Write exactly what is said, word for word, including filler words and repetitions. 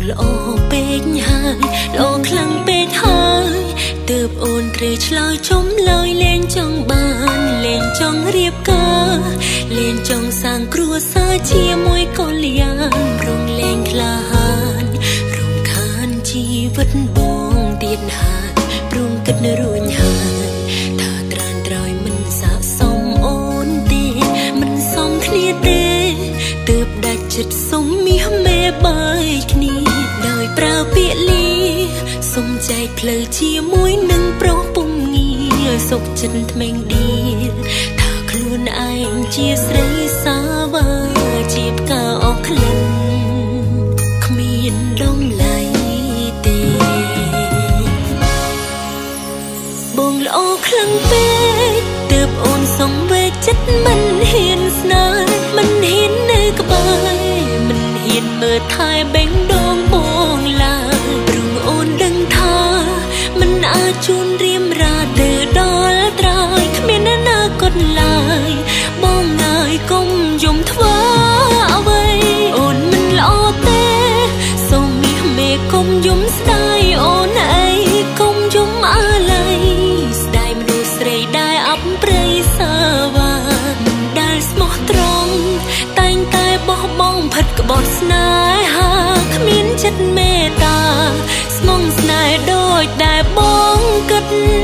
ល្អពេកហើយល្អខ្លាំងពេកហើយទើបអូនត្រូវឆ្លើយចំឡើយលែងចង់បានលែងចង់រៀបការលែងចង់សាងគ្រួសារជាមួយកល្យានរងលែងក្លាហានរំខានជីវិតបងទៀតហើយព្រមគិតរួញហើយថាត្រានត្រោយមិនស័ក្តិសមអូនទេមិនសមគ្នាទេទើបដាច់ចិត្តសុំមាសមេបាយគ្នាដោយប្រើពាក្យលាសុំចែកផ្លូវជាមួយនឹងប្រុសពុំងារសុខចិត្តថ្មេងឌីលថាខ្លួនឯងជាស្រីសាវាជាផ្កាអស់ក្លិនគ្មានតម្លៃទេបងល្អខ្លាំងពេកទើបអូនសងវេចិត្តមិនហ៊ានស្នេហ៍មិនហ៊ាននៅក្បែរមិនហ៊ានមើលថែបេងដងបងឡើយព្រោះអូនដឹងថាមិនអាចជូនរៀមរាទៅដល់ត្រើយគ្មានអនាគតឡើយបងហើយកុំយំធ្វើអ្វីអូនមិនល្អទេសូមមាសមេកុំយំស្ដាយអូនអីកុំយំអាឡ័យស្ដាយមនុស្សស្រីដែលអប់ព្រៃសាវាមិនដែលស្មោះត្រង់តែងតែបោះបង់ផិតក្បត់ស្នេហាគ្មានចិត្តមេត្តាស្មងស្នេហ៍ដូចដែលបងគិត